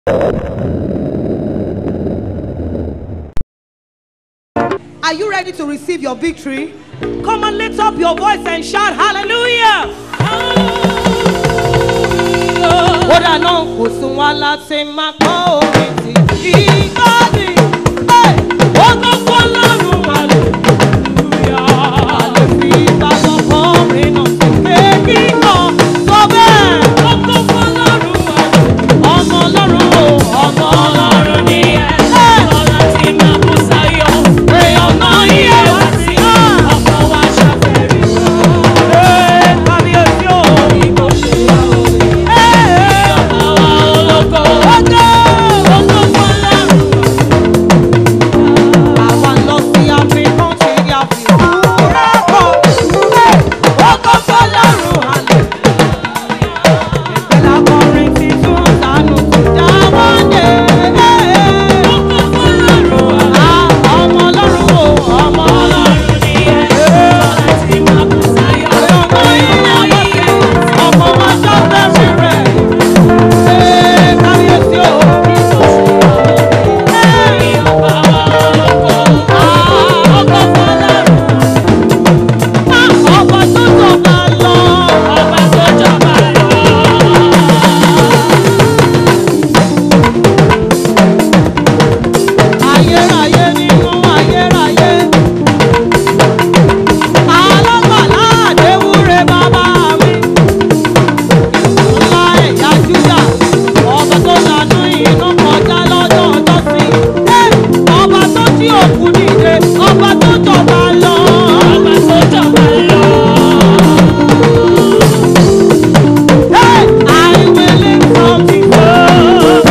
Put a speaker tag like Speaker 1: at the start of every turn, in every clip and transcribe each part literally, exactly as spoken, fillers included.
Speaker 1: Are you ready to receive your victory? Come on, lift up your voice and shout hallelujah. Oda no kusumwala sema kwa omiti ibadi. Hey, ogo folaru hallelujah. Hallelujah, baba pome no meki no sobe. Ogo folaru hallelujah. Omo Ọlọ́run o, omo Ọlọ́run ni ẹ. Ọlá tí máa kú sáyọ̀. Pé ọ̀nà iye wá sí ọkọ̀ wa ṣàfẹ́rí. Ee, kábíyèsí o, ìbò ṣe wá o. Ee, ọba wa ológo. Ọjọ́ ògo fọlọ́run. Àwa lọ sí African ti di àfihàn. Rẹ́pọ̀, ògo fọlọ́run àlẹ́. Ìpínlẹ̀ akọrin ti tún sánú tó dá wọ́n dé. Ògo fọlọ́run àlẹ́. Ọmọ Ọlọ́run o, ọmọ Ọlọ́run ni ẹ. Ọlá tí máa kú sáyọ̀. Ọmọ iná yìí, ọmọ wa ṣàfẹ́rí rẹ̀. Ee, kábíyèsí o, ìbò ṣe wá o. Ee, ọba wa ológo. Ògo fọlọ́run. Ọba tó jọba lọ. Ọba tó jọba lọ. Ayérayé nínú ayérayé. Alágbàlá àdéwúre bàbá mi. Ńlá ẹ̀yà Júdà. Ọba tó lanú inú kọjá lọ́jọ́ ọjọ́sí. Ọba tó jí òkú dìde. Ọba tó jọba lọ. Ọba tó jọba lọ. Hey, I will lift up the world.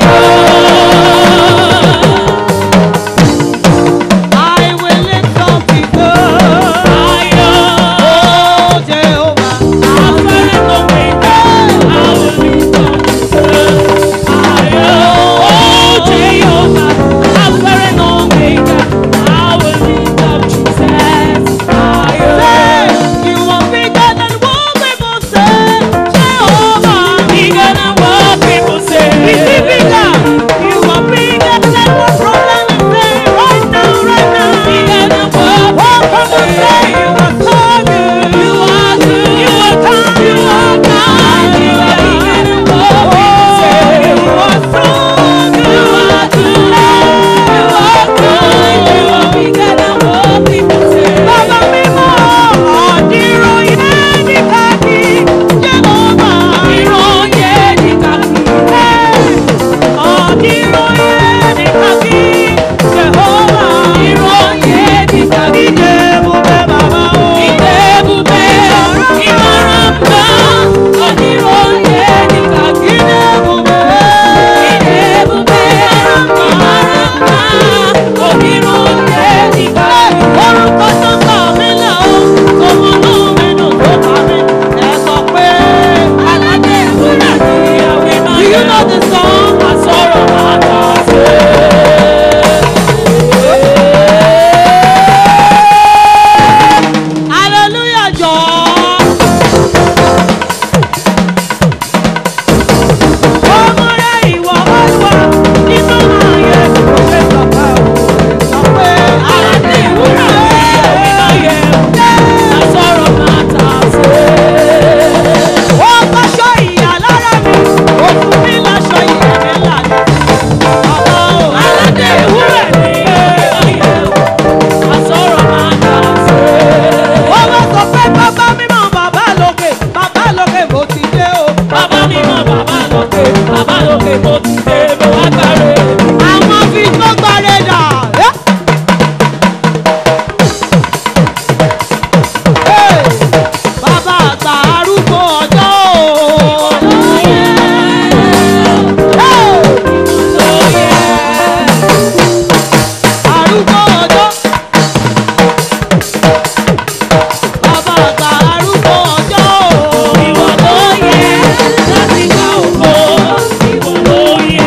Speaker 1: I will lift up the world. Oh, Jehovah. Afẹ́rẹ́ tó gbé dé. I will lift up the world. Oh, Jehovah. Afẹ́rẹ́ tó gbé dé. I will lift up Jesus. Say, you are bigger than what people say. Jehovah. Bigger than what people say. Is he bigger? You are bigger than what problem is saying right now, right now. Bigger than what people say. You are so good. You are good. You are kind. You are kind. You are bigger than what people say. You are so good. You are good. You are kind. You are bigger than what people say. Baba mímọ́, ọ̀dìrò yẹn ní káàkiri. Jehovah. Ọ̀dìrò yẹn ní káàkiri. Ọ̀dìrò yẹn ní káàkiri. Jehovah. Ọ̀dìrò yẹn ní káàkiri. Ìdèbùbè bàbá o. Ìdèbùbè ìmọ̀ràn bá. Ọ̀dìrò yẹn ní káàkiri. Ìdèbùbè. Ìdèbùbè ìmọ̀ràn bá. Ọ̀dìrò yẹn ní káàkiri. Orúkọ tó kọ̀ mí lọ o. Tòmọ́nú mi dùn tó kà mí. Ẹ sọ pé aládé ìwúrà ni ìyàwó iná yẹn. Do you know the song? Àsọ̀rọ̀ máa tà sí. Hallelujah, jọ. Ọmọ rẹ̀ ìwọ Olúwa nínú ayé kò ṣe sọ̀pẹ́ o. Sọ pé aládé ìwúrà ni ìyàwó iná yẹn. Àsọ̀rọ̀ máa tà sí. Ó kọ́ṣọ́ ìyà lára mi, ó fún mi láṣọ ìyè mi lànà. Ọmọ o, aládé ìwúrà ni ìyàwó iná yẹn. Àsọ̀rọ̀ máa tà sí. Ó wá sọ pé bàbá mímọ́ bàbá lókè, bàbá lókè mo ti dé o. Bàbá mímọ́ bàbá lókè, bàbá lókè mo ti dé mo wá gbàre. Àwọn fi tó gbàre dà. Hey, bàbá àgbà arúgbó ọjọ́ o. Hey, arúgbó ọjọ́. Bàbá àgbà arúgbó ọjọ́ o. Ìwọ ló yẹ láti gba ògo. Ìwọ ló yẹ.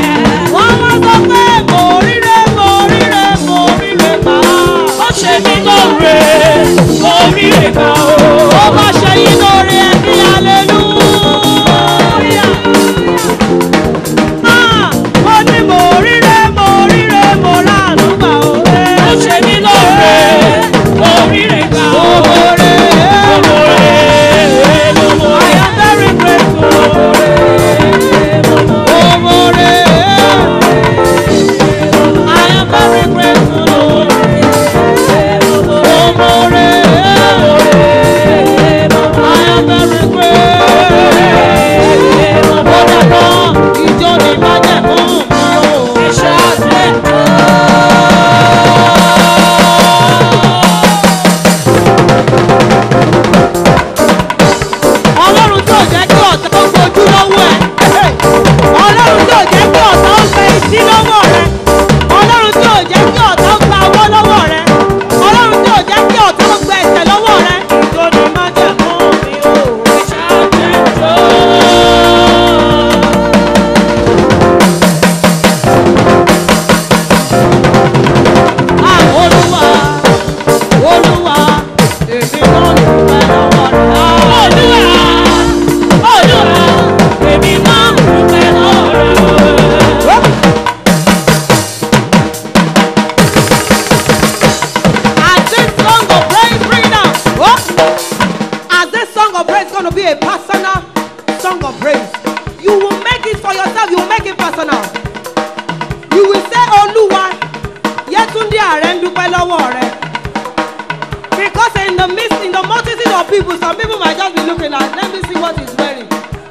Speaker 1: mouth. You will say, Olúwa, Yetunde Ààrẹ ń dúpẹ́ lọ́wọ́ rẹ. Because in the midst, in the multitude of people, some people might just be looking at, let me see what he's wearing.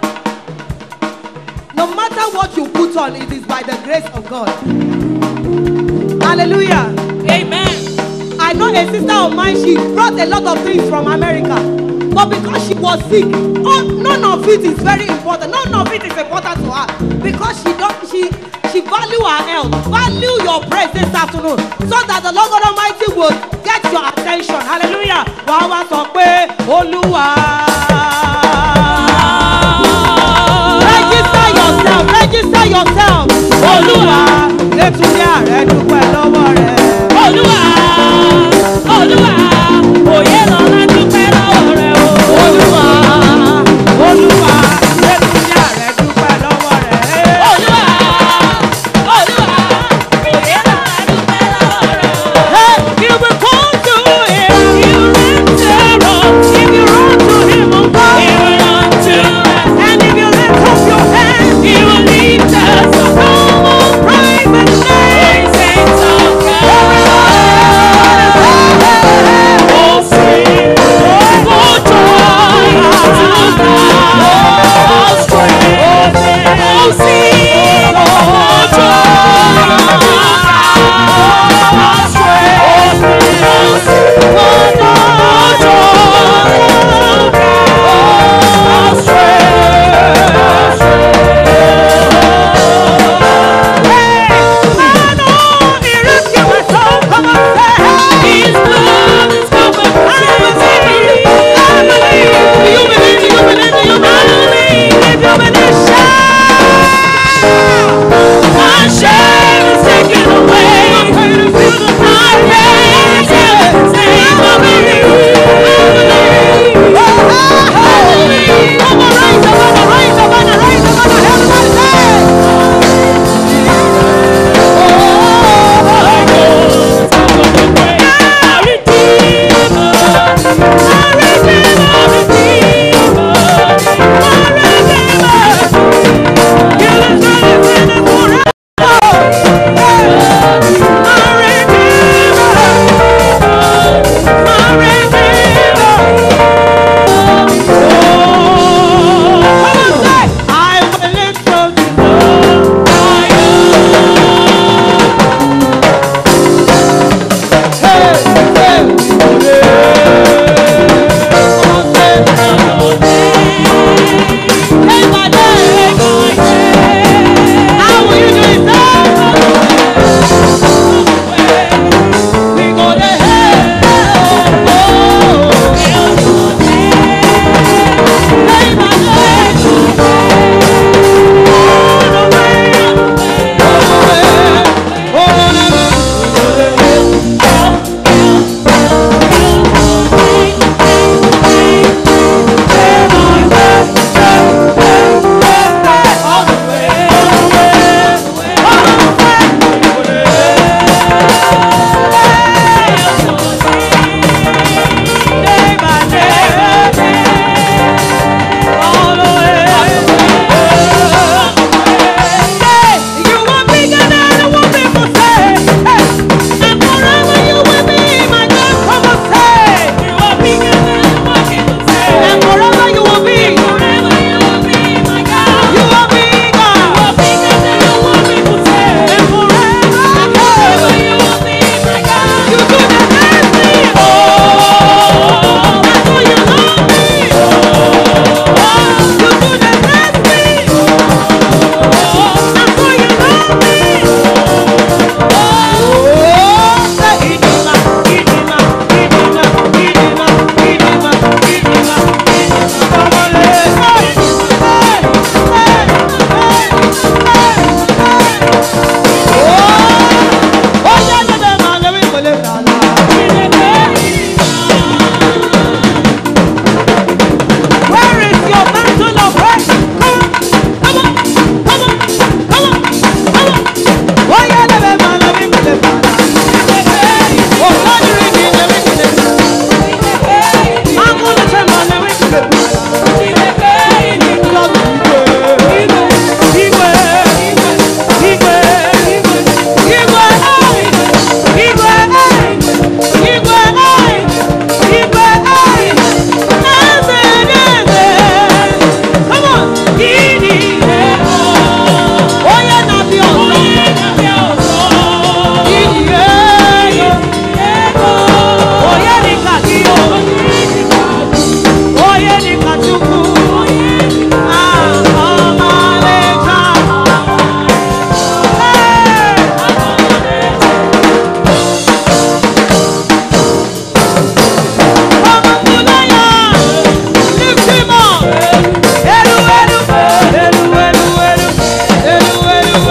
Speaker 1: No matter what you put on, it is by the grace of God. Hallelujah.
Speaker 2: Amen.
Speaker 1: I know a sister of mine, she brought a lot of things from America. But because she was sick, oh, none of it is very important. None of it is important to her. Because she don't, she she value her health. Value your praise this afternoon. So that the Lord God Almighty will get your attention. Hallelujah. Wàá wá sọ pé Olúwa. Register yourself. Register yourself. Olúwa. Yetunde Ààrẹ dúpẹ́ lọ́wọ́ rẹ̀.
Speaker 2: Olúwa, Olúwa, òye lọ́la dúpẹ́ lọ́wọ́ rẹ̀ o.
Speaker 1: Olúwa, Olúwa, Yetunde Ààrẹ dúpẹ́ lọ́wọ́ rẹ̀.
Speaker 2: Olúwa, Olúwa, òye lọ́la dúpẹ́ lọ́wọ́ rẹ̀ o.
Speaker 1: Hey, you will come to him.
Speaker 2: You run to run,
Speaker 1: If you run to him, oh God.
Speaker 2: you run to run,
Speaker 1: And if you lift up your hands,
Speaker 2: you will lift us up.
Speaker 1: come on, praise His name.
Speaker 2: Praise and talk.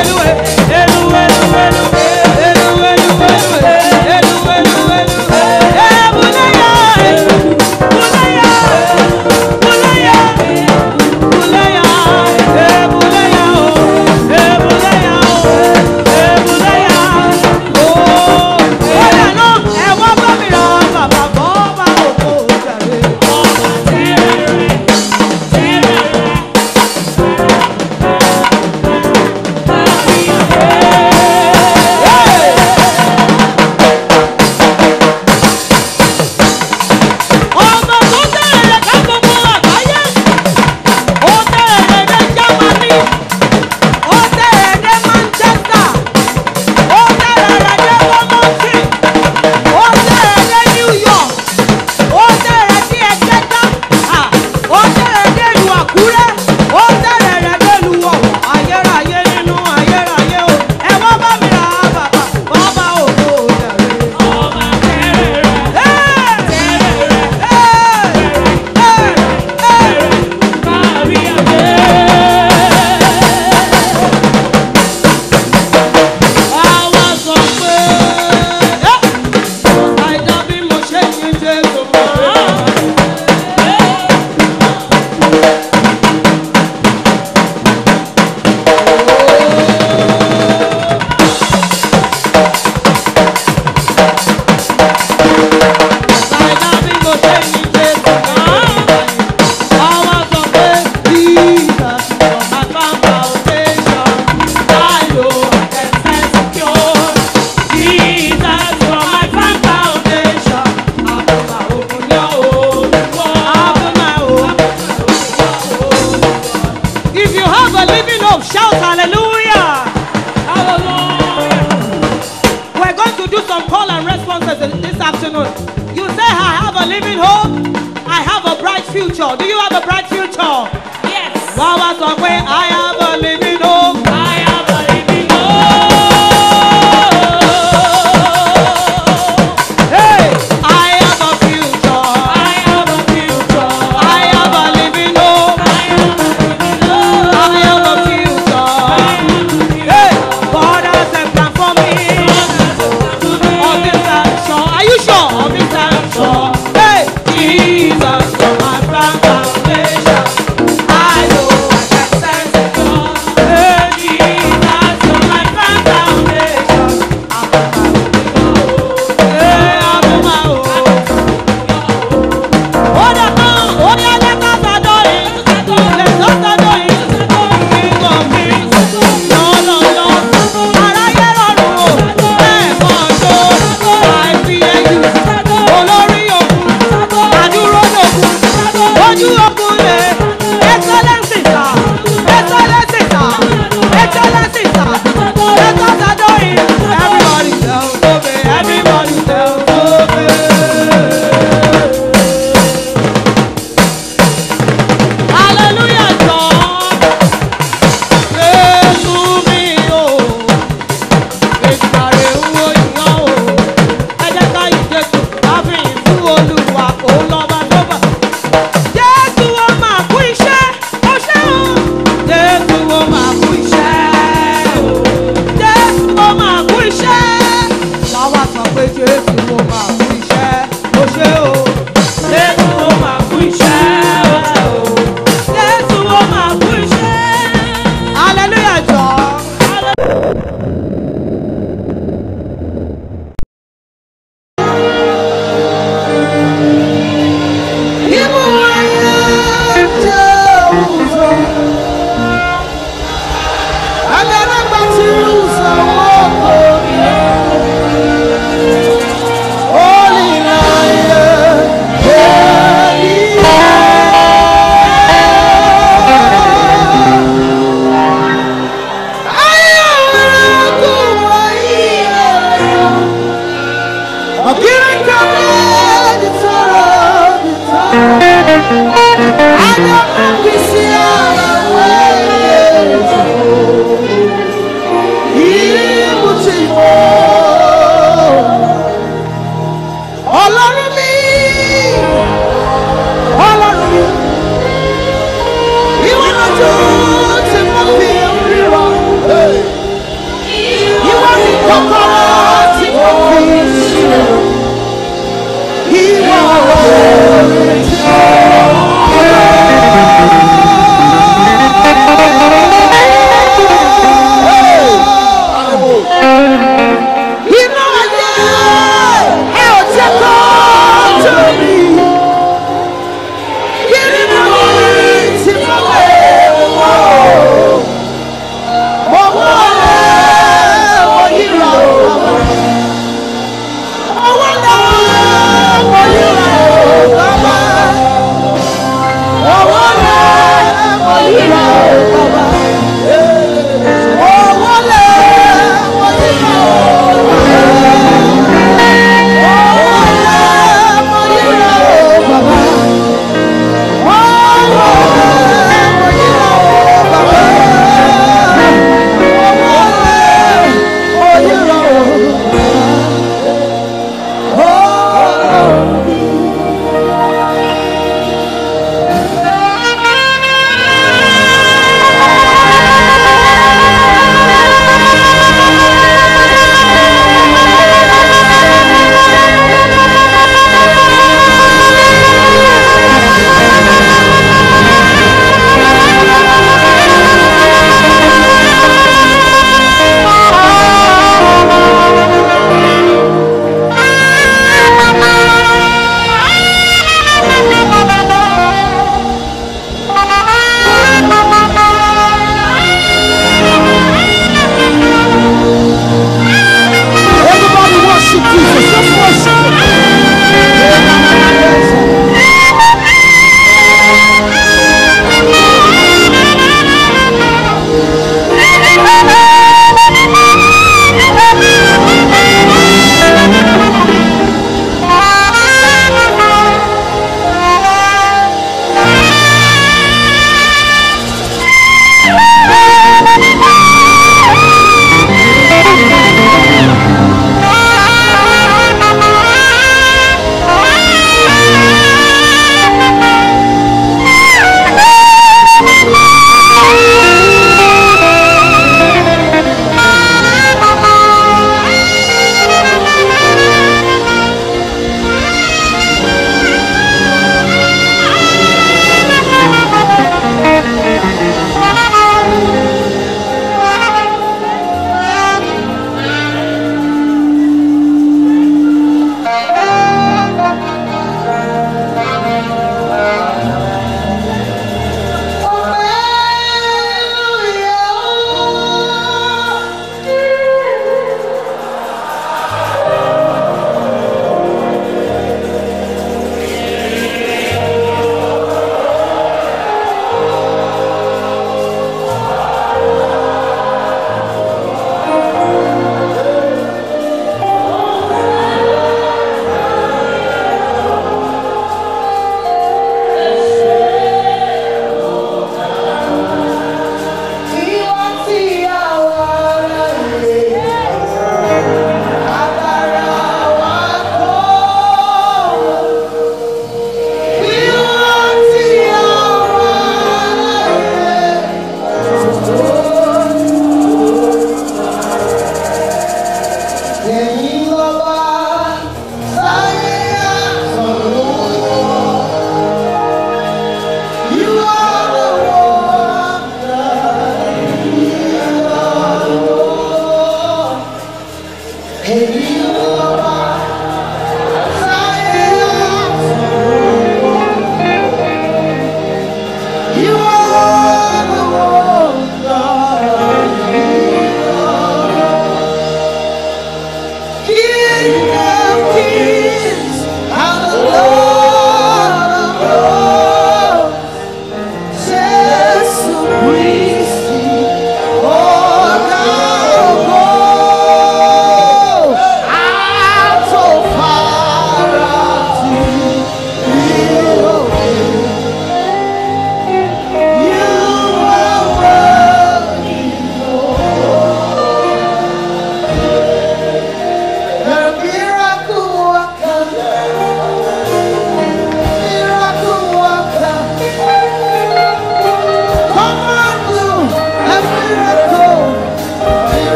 Speaker 1: You say, I have a living hope. I have a bright future. Do you have a bright future?
Speaker 2: Yes.
Speaker 1: Wá wá sọ pé I have a living hope.
Speaker 2: I have a living hope.
Speaker 1: Hey, I have a future.
Speaker 2: I have a future.
Speaker 1: I have a living hope.
Speaker 2: I have a living hope.
Speaker 1: I have a future. Hey, God has a plan for me. Of this I'm sure. Are you sure? Of this I'm sure. Hey, Jesus, you're my firm foundation. I know I can stand secure.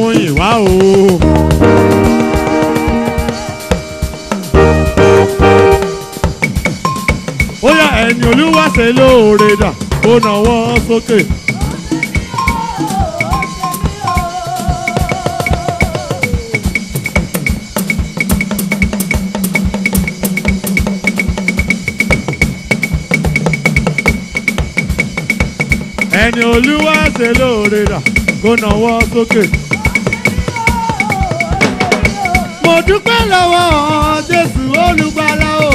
Speaker 3: mú ìwá o. Ó yá ẹni Olúwa ṣe lóore dà kó nawọ́ sókè. Ẹni Olúwa ṣe lóore dà kó nawọ́ sókè. Mo dúpẹ́ lọ́wọ́ Jésù olùgbàlà o.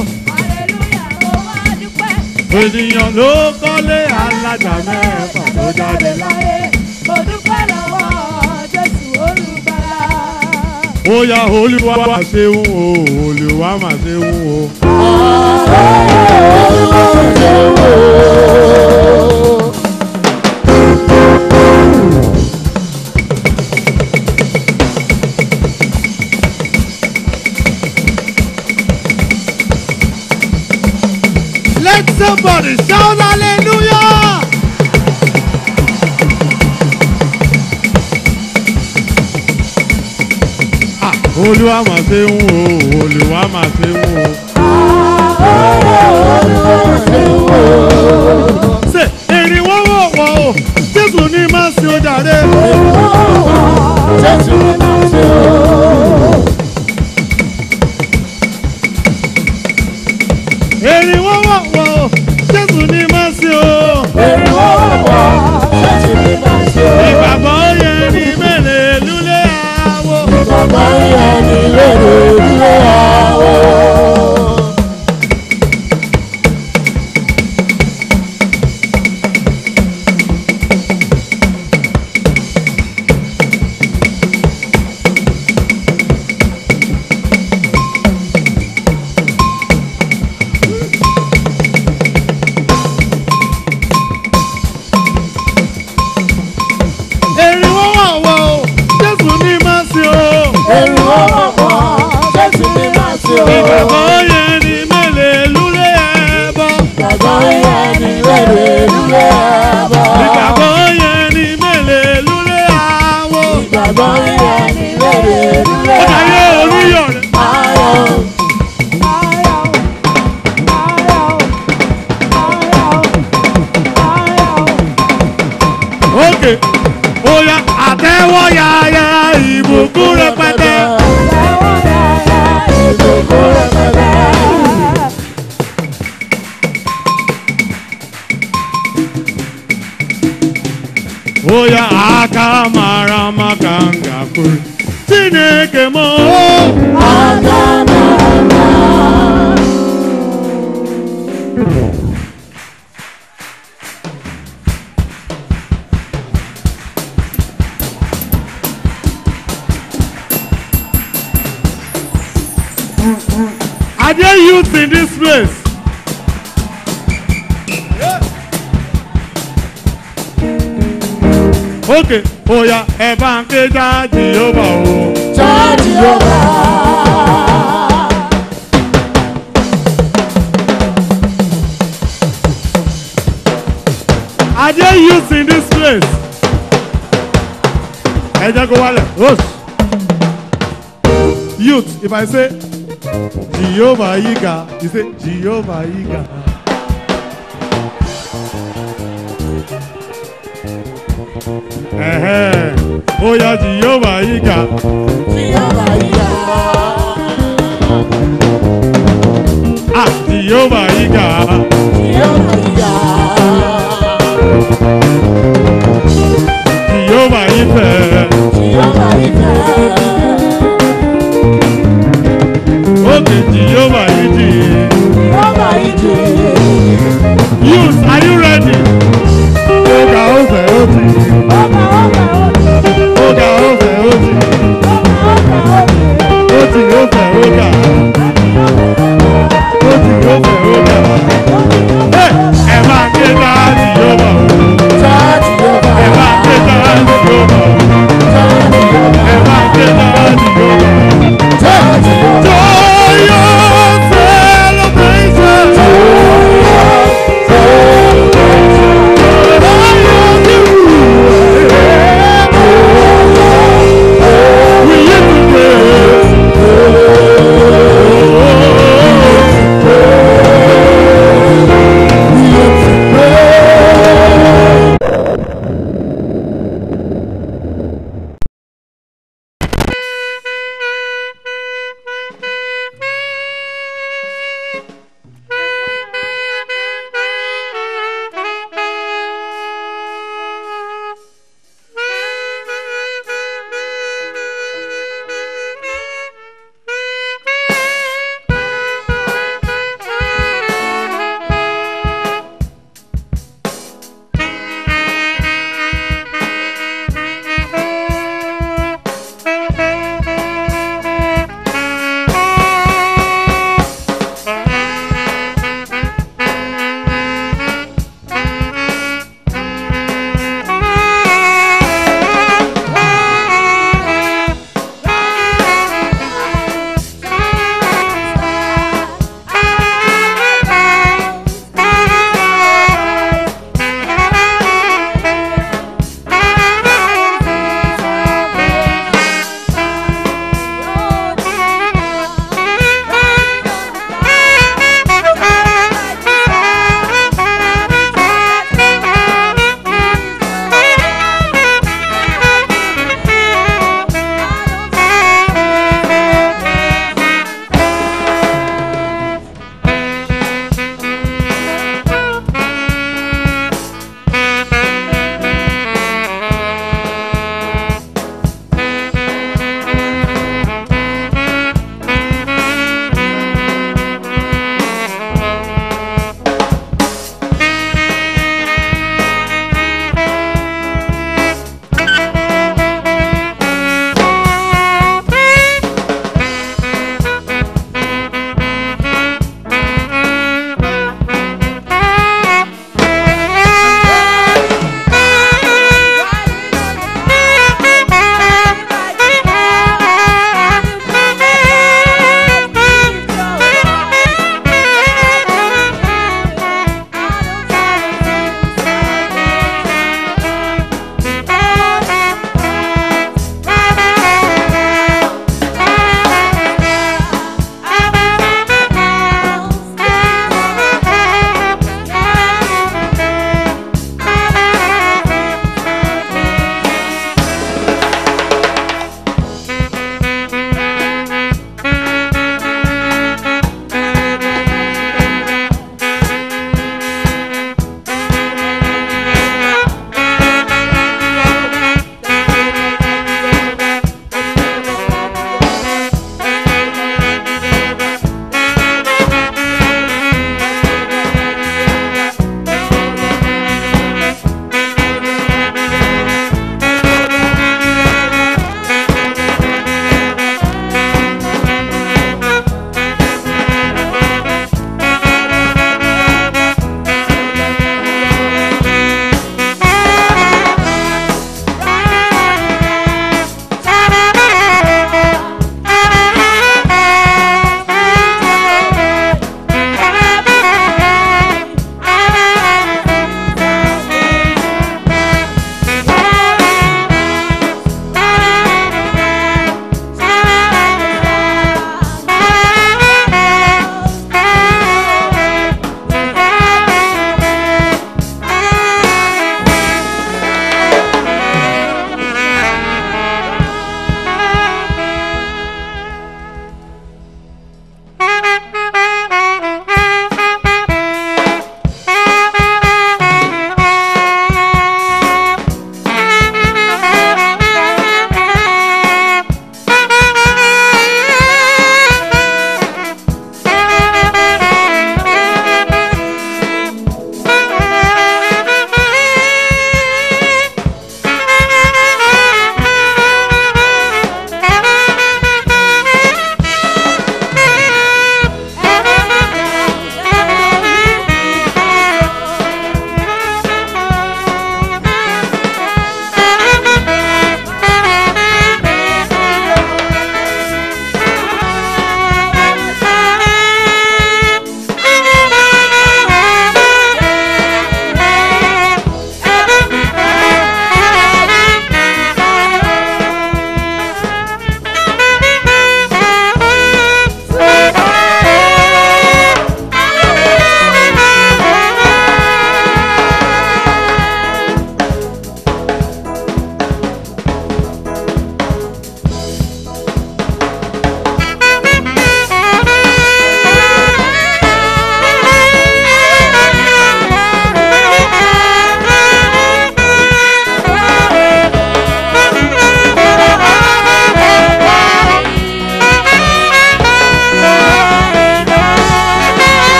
Speaker 3: Ènìyàn ló kọ́lé alájà mẹ́fà tó jáde láyé.
Speaker 2: Mo dúpẹ́ lọ́wọ́ Jésù olùgbàlà.
Speaker 3: Ó yá Olúwa mà ṣeun o, Olúwa mà ṣeun o.
Speaker 2: Olúwa mà ṣeun o.
Speaker 3: Let somebody shout hallelujah! Ah, Olúwa mà ṣeun o, Olúwa mà ṣeun o.
Speaker 2: Olúwa mà ṣeun o.
Speaker 3: Ṣé èrè wọ́n wọ̀ wọ̀ o? Jésù ní máa ṣe ó jàre.
Speaker 2: Jésù ní máa ṣe o.
Speaker 3: Èrè wọ́n wọ̀ wọ̀ o, Jésù ní máa ṣe o.
Speaker 2: Èrè wọ́n wọ̀ wọ̀, Jésù ní máa ṣe o.
Speaker 3: Ìgbàgbọ́ yẹn ní mẹ́lẹ̀ lulẹ̀ àwọ̀.
Speaker 2: Ìgbàgbọ́ yẹn ní mẹ́lẹ̀ lulẹ̀ àwọ̀.
Speaker 3: Èrè wọ́n wọ̀ wọ̀ o, Jésù ní máa ṣe o.
Speaker 2: Èrè wọ́n wọ̀ wọ̀, Jésù ní máa ṣe o.
Speaker 3: Ìgbàgbọ́ yẹn ní mẹ́lẹ̀ lulẹ̀ ẹbọ.
Speaker 2: Ìgbàgbọ́ yẹn ní mẹ́lẹ̀ lulẹ̀ àwọ̀.
Speaker 3: Ìgbàgbọ́ yẹn ní mẹ́lẹ̀ lulẹ̀ àwọ̀.
Speaker 2: Ìgbàgbọ́ yẹn ní mẹ́lẹ̀ lulẹ̀
Speaker 3: Ó dàyé
Speaker 2: àwọ̀.
Speaker 3: oníyọ̀ rẹ̀.
Speaker 2: Ayọ̀.
Speaker 3: Ókè, ó yá àtẹ́wọ́ yáyá ìbùkún rẹpẹtẹ. Ó yá aka mara maka ngakuru Chineke mo. Are there youth in this place? Okay, ó yá ẹ bá ń ké já Jèhófà o.
Speaker 2: Já Jèhófà.
Speaker 3: Are there youth in this place? Ẹ jẹ́ kó wálẹ̀. Osh. Youth, if I say Jehovah Yiga, you say Jehovah Yiga. Eh, oh yeah, Jehovah Yiga.
Speaker 2: Jehovah Yiga.
Speaker 3: Ah, Jehovah Yiga.
Speaker 2: Jehovah Yiga.
Speaker 3: Jehovah Yiga.
Speaker 2: Jehovah Yiga.
Speaker 3: Okay, Jehovah Yiga.
Speaker 2: Jehovah Yiga.
Speaker 3: Youth, are you ready?